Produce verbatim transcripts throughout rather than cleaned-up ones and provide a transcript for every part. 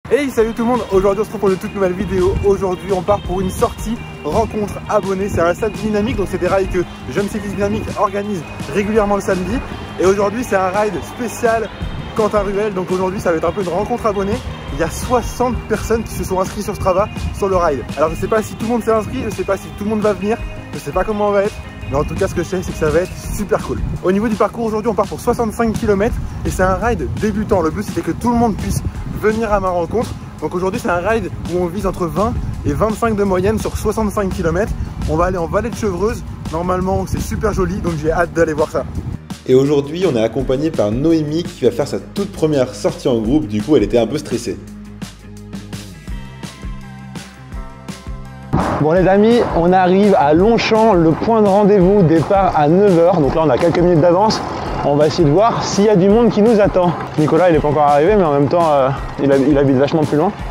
Hey, salut tout le monde, aujourd'hui on se retrouve pour une toute nouvelle vidéo. Aujourd'hui on part pour une sortie rencontre abonnés. C'est un stade dynamique, donc c'est des rides que Jeunes Cyclistes Dynamiques organise régulièrement le samedi. Et aujourd'hui c'est un ride spécial Quentin Ruel, donc aujourd'hui ça va être un peu une rencontre abonnée. Il y a soixante personnes qui se sont inscrites sur Strava sur le ride. Alors je sais pas si tout le monde s'est inscrit, je sais pas si tout le monde va venir, je sais pas comment on va être. Mais en tout cas ce que je sais c'est que ça va être super cool. Au niveau du parcours aujourd'hui on part pour soixante-cinq kilomètres et c'est un ride débutant. Le but c'était que tout le monde puisse venir à ma rencontre. Donc aujourd'hui c'est un ride où on vise entre vingt et vingt-cinq de moyenne sur soixante-cinq kilomètres. On va aller en vallée de Chevreuse. Normalement c'est super joli, donc j'ai hâte d'aller voir ça. Et aujourd'hui on est accompagné par Noémie qui va faire sa toute première sortie en groupe. Du coup elle était un peu stressée. Bon les amis, on arrive à Longchamp, le point de rendez-vous, départ à neuf heures. Donc là on a quelques minutes d'avance. On va essayer de voir s'il y a du monde qui nous attend. Nicolas il n'est pas encore arrivé, mais en même temps euh, il, il habite vachement plus loin.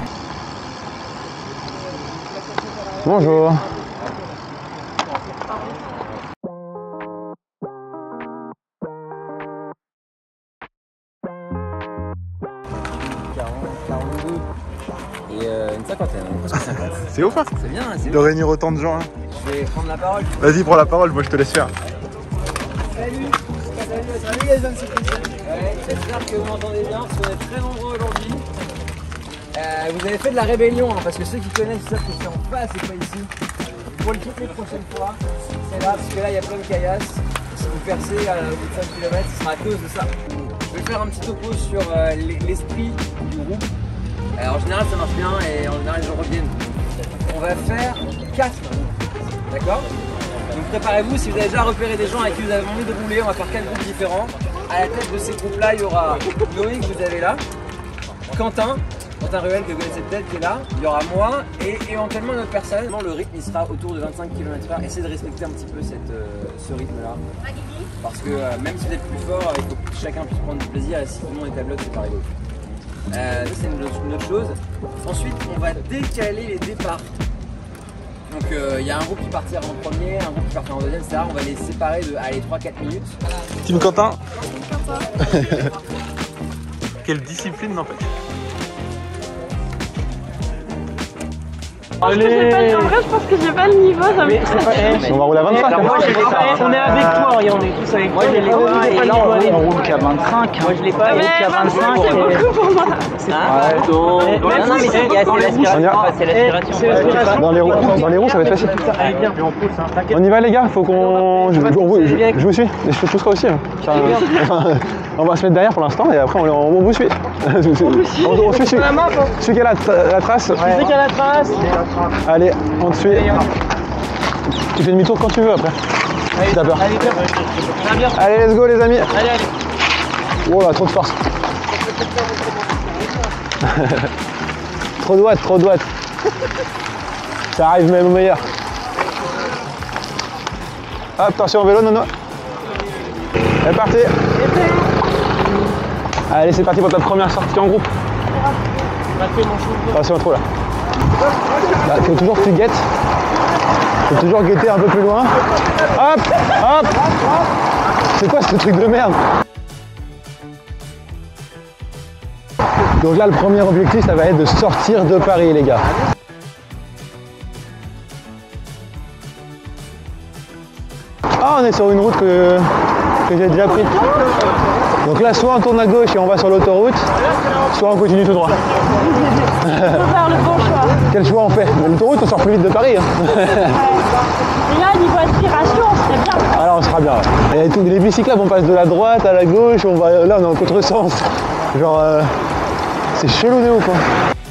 Bonjour. quarante-deux et euh, une cinquantaine, presque cinquante. C'est ouf hein. C'est bien, c'est de réunir autant de gens. Hein. Je vais prendre la parole. Vas-y, prends la parole, moi je te laisse faire. Salut. Salut, salut les jeunes cyclistes. Ouais, j'espère que vous m'entendez bien, parce qu'on est très nombreux aujourd'hui. Euh, vous avez fait de la rébellion, hein, parce que ceux qui connaissent savent que c'est en face et pas ici. Pour les toutes les prochaines fois, c'est là, parce que là il y a plein de caillasses. Si vous percez à bout de cinq kilomètres, ce sera à cause de ça. Je vais faire un petit topo sur euh, l'esprit du groupe. Alors, en général ça marche bien et en général les gens reviennent. On va faire quatre groupes, d'accord? Donc préparez-vous, si vous avez déjà repéré des gens avec qui vous avez envie de rouler, on va faire quatre groupes différents. À la tête de ces groupes-là, il y aura Noé que vous avez là, Quentin, Quentin Ruel que vous connaissez peut-être qui est là, il y aura moi et éventuellement une autre personne. Le rythme il sera autour de vingt-cinq kilomètres heure, essayez de respecter un petit peu cette, euh, ce rythme-là. Parce que euh, même si vous êtes plus fort, il faut que chacun puisse prendre du plaisir et si tout le monde est à bloc, c'est pas rigolo. Euh, ça c'est une, une autre chose. Ensuite, on va décaler les départs. Donc il euh, y a un groupe qui partira en premier, un groupe qui partira en deuxième, et cetera. On va les séparer de allez, trois quatre minutes. Team Quentin. Quelle discipline n'empêche. Allez. Je sais pas, en vrai, je pense que j'ai pas le niveau. Ça me... On va rouler à vingt-cinq. Alors, moi, je l'ai pas. On est avec toi, et on est tous avec toi. Moi, je l'ai pas. Et là, on roule qu'à vingt-cinq. Moi, je l'ai pas. On roule qu'à vingt-cinq. C'est beaucoup pour moi. C'est pas. Non, non, mais c'est l'aspiration. C'est l'aspiration. Dans les roues, dans les roues, ça va être facile. Allez, bien. On y va, les gars. Faut qu'on. Je, je, je, je vous suis. Je te pousserai aussi. Ça, on va se mettre derrière pour l'instant et après on, on, on vous suit. On, on, on suit celui, celui qui a la, la trace. Celui qui a la trace. Allez, on te suit. Tu fais demi-tour quand tu veux après. Allez, t'as peur. Allez, bien. Allez, let's go les amis. Allez, allez. Oh là, trop de force. Trop de watts, trop de watts. Ça arrive même au meilleur. Hop, attention vélo, non, non. C'est parti. Allez, c'est parti pour ta première sortie en groupe. Attention trop là. Là, faut toujours que tu guettes. Faut toujours guetter un peu plus loin. Hop, hop. C'est quoi ce truc de merde? Donc là, le premier objectif, ça va être de sortir de Paris, les gars. Ah, on est sur une route que, que j'ai déjà prise. Donc là, soit on tourne à gauche et on va sur l'autoroute, soit on continue tout droit. On peut faire le bon choix. Quel choix on fait? L'autoroute, on sort plus vite de Paris. Hein. Et là, niveau aspiration, on serait bien. Alors on sera bien. Ouais. Et tout, les bicyclettes, on passe de la droite à la gauche, on va, là on est en contresens. Genre, euh, c'est chelou de ouf. Hein.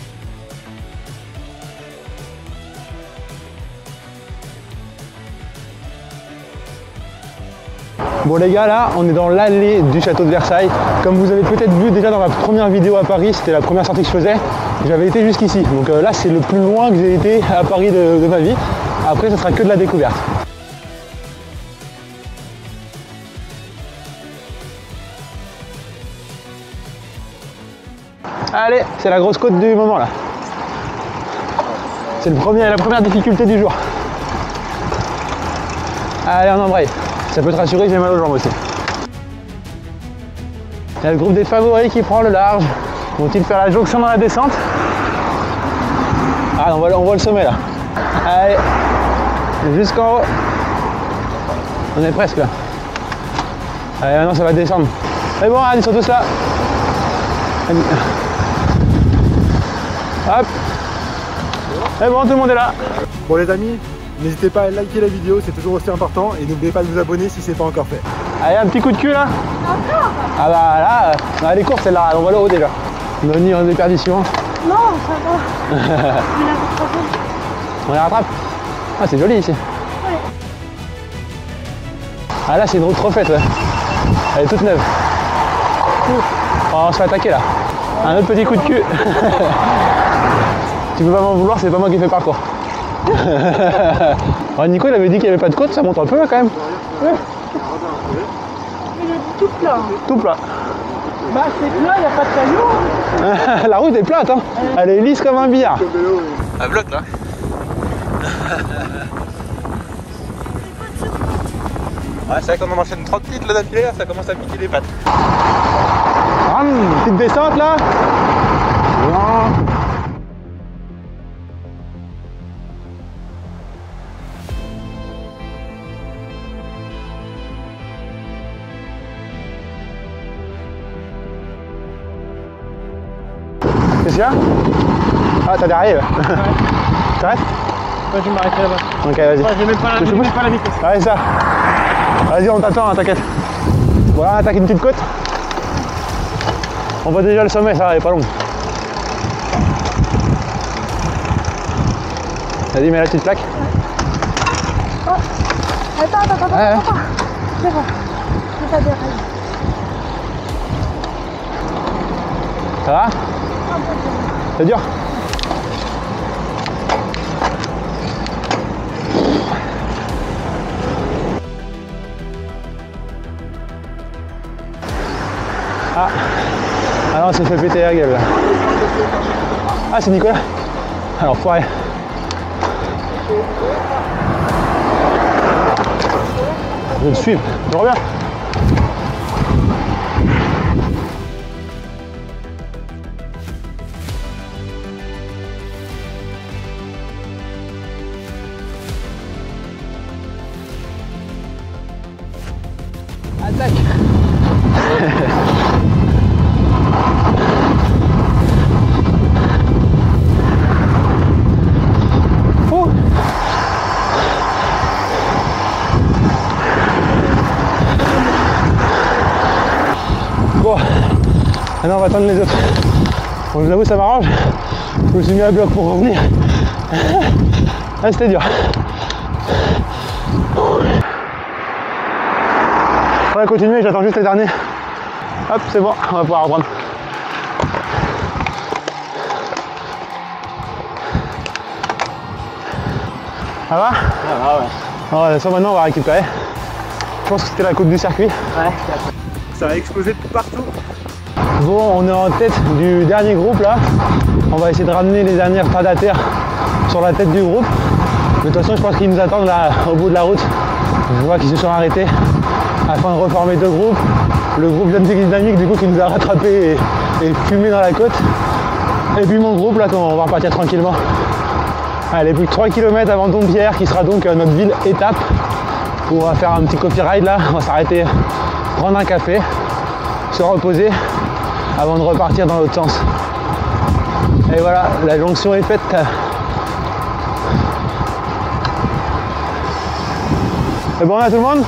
Bon les gars, là on est dans l'allée du château de Versailles. Comme vous avez peut-être vu déjà dans ma première vidéo à Paris, c'était la première sortie que je faisais, j'avais été jusqu'ici. Donc euh, là c'est le plus loin que j'ai été à Paris de, de ma vie. Après ce sera que de la découverte. Allez, c'est la grosse côte du moment là. C'est le premier, la première difficulté du jour. Allez, on embraye. Ça peut te rassurer, j'ai mal aux jambes aussi. Il y a le groupe des favoris qui prend le large. Vont-ils faire la jonction dans la descente? Ah, on voit, on voit le sommet là. Allez, jusqu'en haut. On est presque là. Allez, maintenant ça va descendre. C'est bon, ils sont tous là. Hop. C'est bon, tout le monde est là. Bon les amis, n'hésitez pas à liker la vidéo, c'est toujours aussi important. Et n'oubliez pas de vous abonner si c'est pas encore fait. Allez, un petit coup de cul là. Ah bah là, euh, les courses, c'est là, on voit le haut déjà. Noni en déperdition. Non, ça va. On les rattrape. On les rattrape. Ah, c'est joli ici. Ouais. Ah là, c'est une route refaite, ouais. Elle est toute neuve. Oh, on se fait attaquer là. Un autre petit coup de cul. Tu peux pas m'en vouloir, c'est pas moi qui fais le parcours. Oh, Nico, il avait dit qu'il n'y avait pas de côte, ça monte un peu là quand même. Ouais. Il est tout plat. Tout plat. Bah c'est plat, il n'y a pas de cailloux. La route est plate, hein. Elle est lisse comme un billard. Un bloc là. Ouais, c'est vrai qu'on en enchaîne trente litres là d'affilée, ça commence à piquer les pattes. Ah, une petite descente là. Non. Qu'est-ce qu'il y a? Ah, t'as derrière là. Ouais. T'arrêtes? Ouais, je vais m'arrêter là-bas. Ok, vas-y. Ouais, j'ai même pas la, je même pas la vitesse. Allez, ça. Vas-y, on t'attend, hein, t'inquiète. Voilà, on attaque une petite côte. On voit déjà le sommet, ça, elle est pas longue. Vas-y, mets la petite plaque. Oh. Attends, attends, attends, Ouais, attends. C'est bon. C'est pas des rails. Ça va? C'est dur? Ah, ah non, c'est fait péter la gueule là. Ah, c'est Nicolas. Alors, foiré. Je vais le suivre. Je reviens. Attaque. Oh. Bon, maintenant on va attendre les autres. Bon, je vous avoue, ça m'arrange. Je me suis mis à bloc pour revenir. Ah, c'était dur. On va continuer, j'attends juste les derniers. Hop, c'est bon, on va pouvoir reprendre. Ça va? Ah ouais. Alors, ça maintenant on va récupérer. Je pense que c'était la côte du circuit. Ouais. Ça va exploser de partout. Bon, on est en tête du dernier groupe là. On va essayer de ramener les derniers retardataires sur la tête du groupe. Mais de toute façon, je pense qu'ils nous attendent là au bout de la route. Je vois qu'ils se sont arrêtés afin de reformer deux groupes. Le groupe Jeunes Cyclistes Dynamiques du coup qui nous a rattrapés et, et fumé dans la côte. Et puis mon groupe là, on va repartir tranquillement. Allez, plus que trois kilomètres avant Dompierre qui sera donc notre ville étape. On va faire un petit coffee ride là, on va s'arrêter, prendre un café, se reposer avant de repartir dans l'autre sens. Et voilà, la jonction est faite. C'est bon là tout le monde?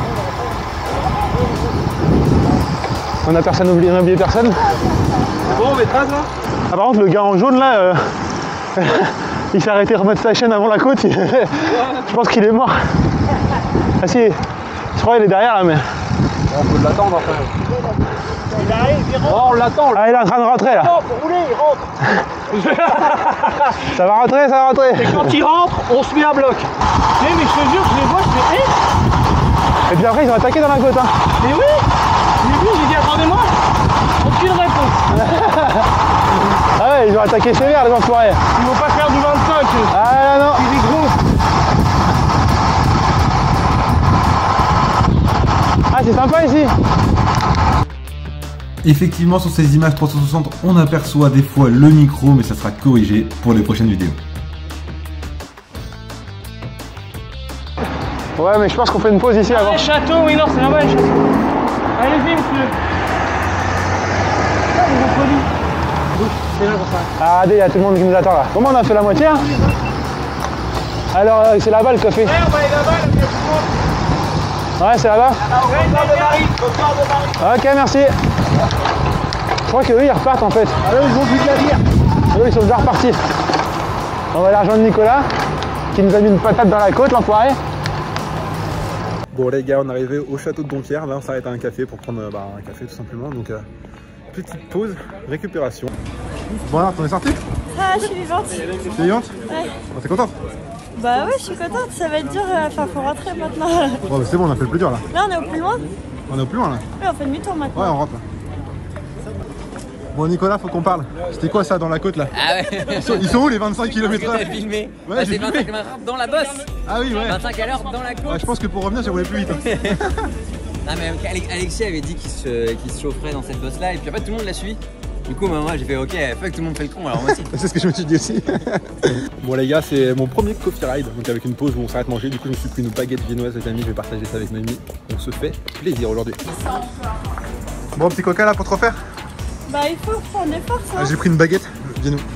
On a personne oublié, on a oublié personne? Bon, on met trace là. Ah, par contre le gars en jaune là, euh, il s'est arrêté à remettre sa chaîne avant la côte. Je pense qu'il est mort. Ah si, je crois qu'il est derrière là mais. On peut l'attendre après. Il arrive, il rentre. Oh, on l'attend. Ah, il est en train de rentrer là. Non, pour rouler, il rentre. Ça va rentrer, ça va rentrer. Et quand il rentre, on se met à bloc. Mais, mais je te jure, je les vois, je fais hé. Et puis après ils ont attaqué dans la côte. Hein. Mais oui. J'ai vu, j'ai dit attendez-moi. Aucune réponse. Ah ouais, ils ont attaqué sévère les enfoirés. Ils vont pas faire du vingt-cinq. Ah là non. C'est des gros. Ah c'est sympa ici. Effectivement, sur ces images trois cent soixante, on aperçoit des fois le micro, mais ça sera corrigé pour les prochaines vidéos. Ouais, mais je pense qu'on fait une pause ici ah, avant. Le château, oui, non, c'est là-bas le château. Allez-y, monsieur. Ah, ils ont produit. C'est là pour ça. Ah, regardez, il y a tout le monde qui nous attend là. Comment on a fait la moitié hein? Alors, euh, c'est là-bas le café. Ouais, on va aller là-bas, là, il y a tout le monde. Ouais, c'est là-bas. Ouais, de Marie, bonsoir de Marie. Ok, merci. Je crois qu'eux, ils repartent en fait. Ah là, ils ont vu de la bière. Eux, ils sont déjà repartis. On va aller rejoindre Nicolas, qui nous a mis une patate dans la côte, l'enfoiré. Bon les gars, on est arrivé au château de Dompierre. Là, on s'arrête à un café pour prendre bah, un café tout simplement. Donc, euh, petite pause, récupération. Bon alors, t'en es sorti? Ah, je suis vivante. T'es vivante? Ouais. Bon, t'es contente? Bah ouais, je suis contente, ça va être dur, enfin faut rentrer maintenant. Bon, bah, c'est bon, on a fait le plus dur là. Là on est au plus loin? On est au plus loin là. Oui, on fait demi-tour maintenant. Ouais, on rentre là. Bon Nicolas, faut qu'on parle. C'était quoi ça dans la côte là? Ah ouais. Ils sont, ils sont où les vingt-cinq kilomètres heure? T'as filmé. Ouais, bah, j'ai c'est vingt-cinq filmé. kilomètres heure dans la bosse. Ah oui, ouais. vingt-cinq à l'heure dans la côte. Ouais, je pense que pour revenir, j'ai roulé plus vite. Hein. Non mais Alexis avait dit qu'il se, qu'il se chaufferait dans cette bosse là et puis en fait tout le monde l'a suivi. Du coup moi j'ai fait ok, fuck, tout le monde fait le con alors moi aussi. C'est ce que je me suis dit aussi. Bon les gars, c'est mon premier coffee ride, donc avec une pause où on s'arrête manger. Du coup je me suis pris une baguette viennoise les amis, je vais partager ça avec Noémie. On se fait plaisir aujourd'hui. Bon petit coca là pour te refaire? Bah il faut faire un effort ça. Ah, j'ai pris une baguette, viens nous.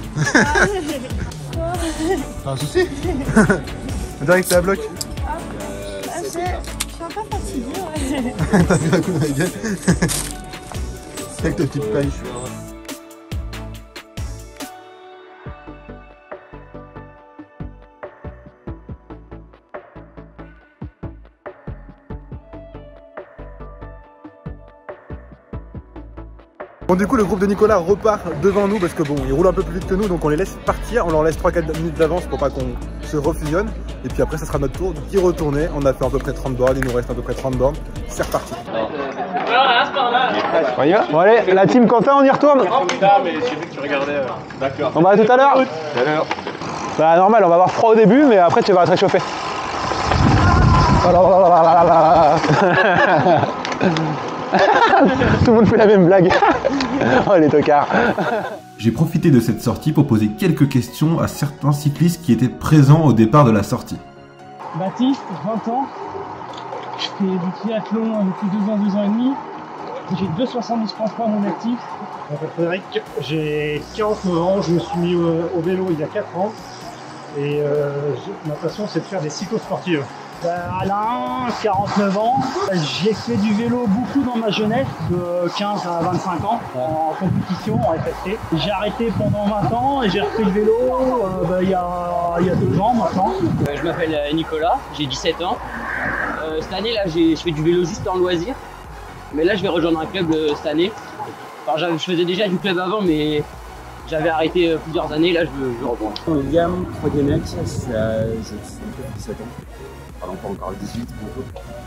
Ah, un souci. Direct t'es à bloc. ah, je suis un peu fatiguée ouais. T'as vu un coup de ma gueule. Avec ta petite paille. Bon du coup le groupe de Nicolas repart devant nous parce que bon ils roulent un peu plus vite que nous donc on les laisse partir, on leur laisse trois quatre minutes d'avance pour pas qu'on se refusionne et puis après ça sera notre tour d'y retourner. On a fait à peu près trente bornes, il nous reste à peu près trente bornes, c'est reparti. On y va? Bon allez, la team Quentin on y retourne. Oh putain mais j'ai vu que tu regardais, euh... d'accord. On va à tout à l'heure. Bah normal, on va avoir froid au début mais après tu vas te réchauffer. Tout le monde fait la même blague. Oh les tocards. J'ai profité de cette sortie pour poser quelques questions à certains cyclistes qui étaient présents au départ de la sortie. Baptiste, vingt ans. Je fais du triathlon depuis deux ans, deux ans et demi. J'ai deux cent soixante-dix francs mon actif. Je m'appelle Frédéric, j'ai quarante-neuf ans, je me suis mis au, au vélo il y a quatre ans. Et euh, ma passion c'est de faire des cyclosportives. Alain, quarante-neuf ans. J'ai fait du vélo beaucoup dans ma jeunesse, de quinze à vingt-cinq ans, en compétition, en F F T. J'ai arrêté pendant vingt ans et j'ai repris le vélo euh, bah, il, y a, il y a deux ans maintenant. Euh, je m'appelle Nicolas, j'ai dix-sept ans. Euh, cette année, là, je fais du vélo juste en loisir. Mais là, je vais rejoindre un club euh, cette année. Enfin, je faisais déjà du club avant, mais j'avais arrêté euh, plusieurs années. Là, je veux, je veux reprendre. William, troisième ex, j'ai dix-sept ans. Pardon, pas encore dix-huit bientôt.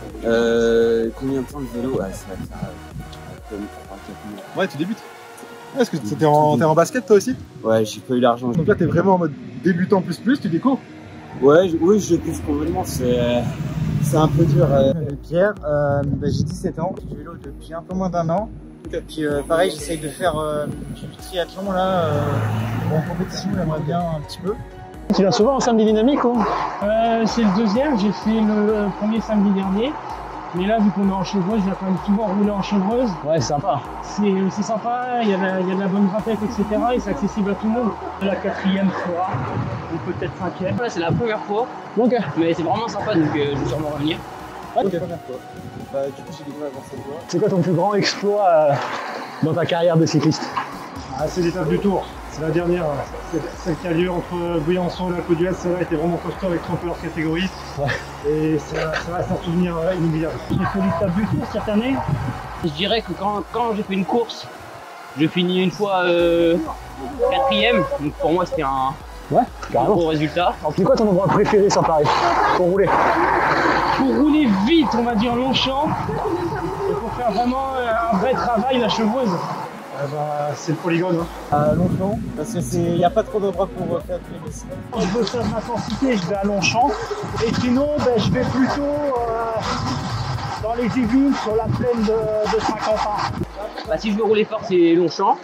Euh, combien de temps de vélo? Ah, ça va faire euh, quatre mois. Ouais, tu débutes. Ouais, est-ce que t'es en, en basket toi aussi? Ouais, j'ai pas eu l'argent. Donc là t'es vraiment en mode débutant plus plus, tu découvres? Ouais, je, oui, je découvre complètement, c'est c'est un peu dur. Euh, Pierre, euh, bah, j'ai dix-sept ans, je fais du vélo depuis un peu moins d'un an. Okay. Puis euh, pareil, j'essaye de faire euh, du triathlon là, euh, en compétition, j'aimerais bien un petit peu. Tu viens souvent en samedi dynamique ou? euh, C'est le deuxième, j'ai fait le premier samedi dernier. Mais là, vu qu'on est en chevreuse, j'ai quand même souvent roulé en chevreuse. Ouais, c'est sympa. C'est sympa, il y, a la, il y a de la bonne grimpette, et cetera. Et c'est accessible à tout le monde. La quatrième fois, ou peut-être cinquième. Là, c'est la première fois. Ok. Mais c'est vraiment sympa, donc euh, je vais sûrement revenir. Ok. Bah, du coup, j'ai découvert avant cette fois. C'est quoi ton plus grand exploit euh, dans ta carrière de cycliste? Ah, c'est l'étape du Tour. C'est la dernière, celle qui a lieu entre Briançon et la Côte d'Huez. Celle-là était vraiment costaud avec trente heures catégorie. Ouais. Et ça, ça reste un souvenir inoubliable. J'ai fait l'étape du Tour cette année. Je dirais que quand, quand j'ai fait une course, je finis une fois euh, quatrième. Donc pour moi, c'était un, ouais, un gros résultat. C'est quoi ton endroit préféré sur Paris pour rouler? Pour rouler vite, on va dire Longchamp. Et pour faire vraiment un vrai travail, la chevreuse. Euh, bah, c'est le polygone, hein. À Longchamp, parce qu'il n'y a pas trop d'endroits pour faire du vélo. Quand je veux faire de l'intensité, je vais à Longchamp. Et sinon, ben, je vais plutôt euh, dans les Yvelines, sur la plaine de, de Saint-Quentin. Bah, si je veux rouler fort, c'est Longchamp.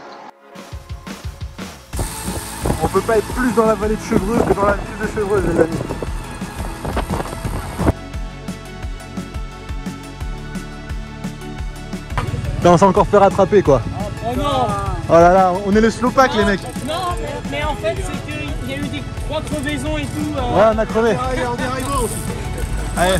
On peut pas être plus dans la vallée de Chevreuse que dans la ville de Chevreuse, les amis. on s'est encore fait rattraper quoi. Oh non. Oh là là, on est le slowpack les mecs. Non, mais en fait c'est qu'il y a eu des trois crevaisons et tout. Euh... Ouais, on a crevé. Ah, il y a un déraillement aussi. Allez.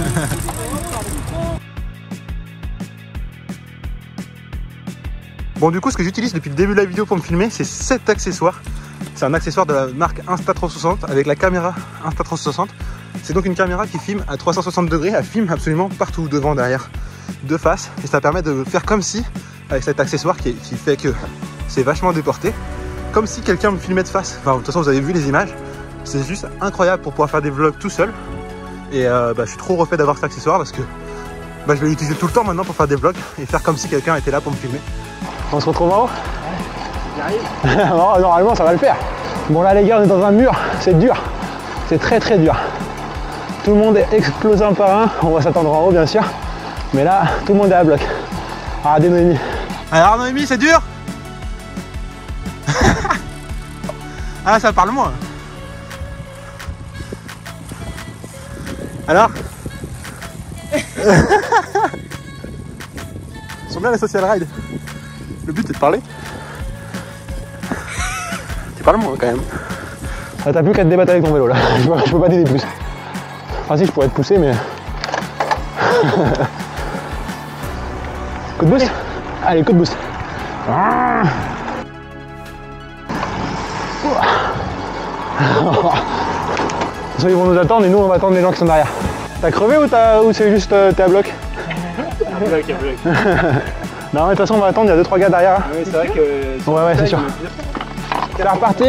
Bon, du coup, ce que j'utilise depuis le début de la vidéo pour me filmer, c'est cet accessoire. C'est un accessoire de la marque Insta trois cent soixante avec la caméra Insta trois cent soixante. C'est donc une caméra qui filme à trois cent soixante degrés, elle filme absolument partout, devant, derrière, de face. Et ça permet de faire comme si, avec cet accessoire qui, qui fait que c'est vachement déporté, comme si quelqu'un me filmait de face. Enfin, de toute façon, vous avez vu les images. C'est juste incroyable pour pouvoir faire des vlogs tout seul. Et euh, bah, je suis trop refait d'avoir cet accessoire parce que bah, je vais l'utiliser tout le temps maintenant pour faire des vlogs et faire comme si quelqu'un était là pour me filmer. On se retrouve en haut? Ouais, j'y arrive. Non, normalement ça va le faire. Bon là les gars, on est dans un mur, c'est dur. C'est très très dur. Tout le monde est explosé un par un. On va s'attendre en haut bien sûr. Mais là, tout le monde est à bloc. Regardez Noémie. Alors Noémie, c'est dur. Ah, ça parle moins. Alors Ils sont bien les social rides. Le but c'est de parler. Tu parles moins quand même. Ah, t'as plus qu'à te débattre avec ton vélo là. Je peux, je peux pas t'aider plus. Enfin si, je pourrais te pousser mais... Coup de boost. Allez, coup de boost. Ils vont nous attendre et nous on va attendre les gens qui sont derrière. T'as crevé ou, ou c'est juste euh, t'es à bloc? À bloc, à bloc. Non mais de toute façon on va attendre, il y a deux trois gars derrière. Oui, c'est vrai que... Ouais ouais, c'est sûr. C'est la repartie.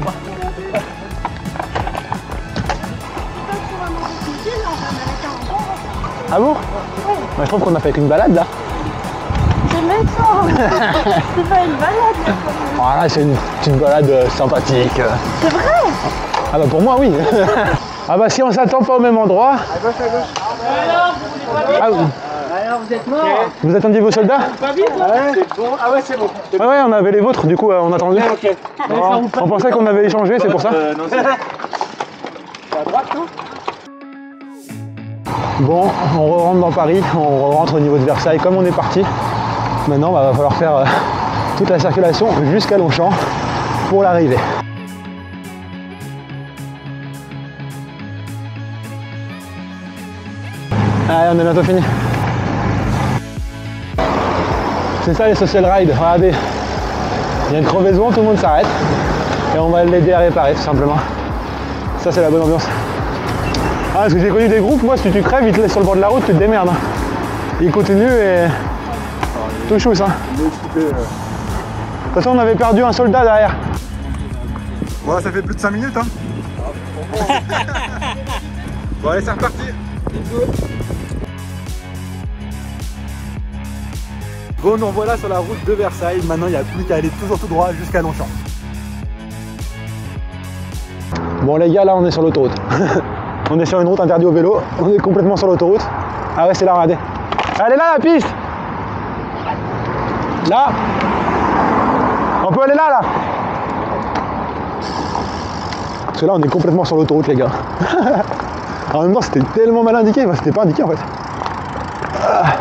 Ah bon? Ouais. Je trouve qu'on a fait qu'une balade là. C'est méchant. C'est pas une balade. Voilà, c'est une petite balade euh, sympathique. C'est vrai? Ah bah pour moi oui. Ah bah si on s'attend pas au même endroit. À gauche, à gauche. Alors, vous voulez pas vite? Ah, oui. Alors, vous êtes morts. Vous attendiez vos soldats? Pas vite là? C'est bon. Ah ouais, c'est bon. Ouais ouais, on avait les vôtres, du coup euh, on attendait. Ok. Oh, on pensait qu'on avait échangé, c'est pour ça. Euh, non, c'est à droite, non? Bon, on rentre dans Paris, on rentre au niveau de Versailles comme on est parti. Maintenant, bah, va falloir faire euh, toute la circulation jusqu'à Longchamp pour l'arrivée. Allez, on est bientôt fini. C'est ça les social rides, regardez. Il y a une crevaison, tout le monde s'arrête. Et on va l'aider à réparer tout simplement. Ça c'est la bonne ambiance. Ah, parce que j'ai connu des groupes, moi si tu crèves, ils te laissent sur le bord de la route, tu te démerdes. Hein. Ils continuent et... tout chousse hein. De toute façon on avait perdu un soldat derrière. Ouais, ça fait plus de cinq minutes hein. Bon allez, c'est reparti. Bon, nous voilà sur la route de Versailles. Maintenant, il n'y a plus qu'à aller toujours tout droit jusqu'à Longchamp. Bon les gars, là on est sur l'autoroute. On est sur une route interdite au vélo. On est complètement sur l'autoroute. Ah ouais, c'est là, regardez. Elle est là la piste. Là. On peut aller là, là. Parce que là, on est complètement sur l'autoroute, les gars. En même temps, c'était tellement mal indiqué. Enfin, c'était pas indiqué en fait. Ah.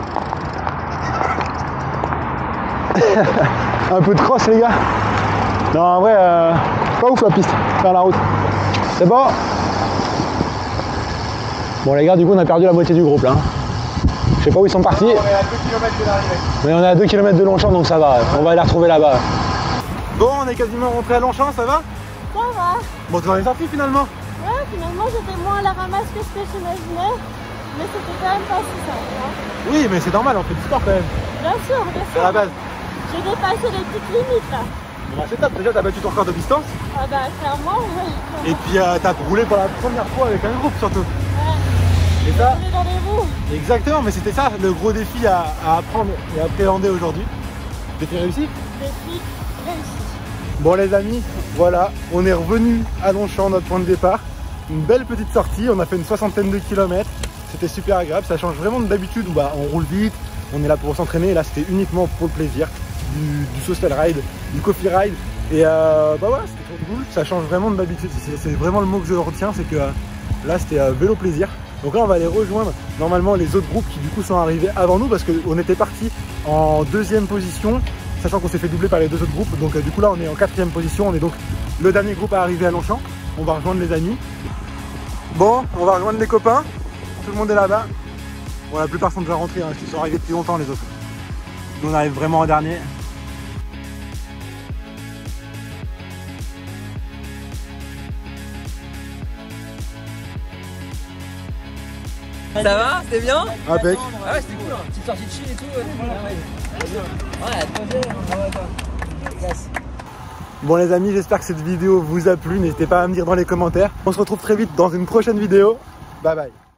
Un peu de cross, les gars. Non, en vrai, euh, pas ouf la piste. Faire la route. C'est bon. Bon, les gars, du coup, on a perdu la moitié du groupe là. Je sais pas où ils sont partis. On est à deux kilomètres de l'arrivée. Mais on est à deux kilomètres de Longchamp, donc ça va. On va les retrouver là-bas. Bon, on est quasiment rentré à Longchamp, ça va? Ça va. Bon, tu en es sorti finalement? Ouais, finalement j'étais moins à la ramasse que ce que j'imaginais. Mais c'était quand même pas si simple. Hein. Oui, mais c'est normal, on fait du sport quand même. Bien sûr, bien sûr. À la base. J'ai dépassé les petites limites là. Bon, bah, c'est top, déjà t'as battu ton record de distance. Ah bah clairement, ouais. Et puis euh, t'as roulé pour la première fois avec un groupe surtout. Ouais. Et ça, On est dans les roues. exactement, mais c'était ça le gros défi à, à apprendre et à appréhender aujourd'hui. Défi réussi? Défi réussi. Bon les amis, voilà, on est revenu à Longchamp, notre point de départ. Une belle petite sortie, on a fait une soixantaine de kilomètres. C'était super agréable, ça change vraiment de d'habitude où bah, on roule vite, on est là pour s'entraîner. Et là c'était uniquement pour le plaisir, du, du social ride, du coffee ride. Et euh, bah voilà, c'était trop cool, ça change vraiment de d'habitude. C'est vraiment le mot que je retiens, c'est que euh, là c'était euh, vélo plaisir. Donc là on va aller rejoindre normalement les autres groupes qui du coup sont arrivés avant nous, parce qu'on était parti en deuxième position, sachant qu'on s'est fait doubler par les deux autres groupes. Donc euh, du coup là on est en quatrième position, on est donc le dernier groupe à arriver à Longchamp. On va rejoindre les amis. Bon, on va rejoindre les copains, tout le monde est là-bas. Bon, la plupart sont déjà rentrés, hein, ils sont arrivés depuis longtemps les autres. Nous on arrive vraiment en dernier. Ça va? C'était bien? Impec. Ah ouais, c'était cool, hein. Petite sortie de chill et tout. Ouais, ouais. Bon les amis, j'espère que cette vidéo vous a plu. N'hésitez pas à me dire dans les commentaires. On se retrouve très vite dans une prochaine vidéo. Bye bye.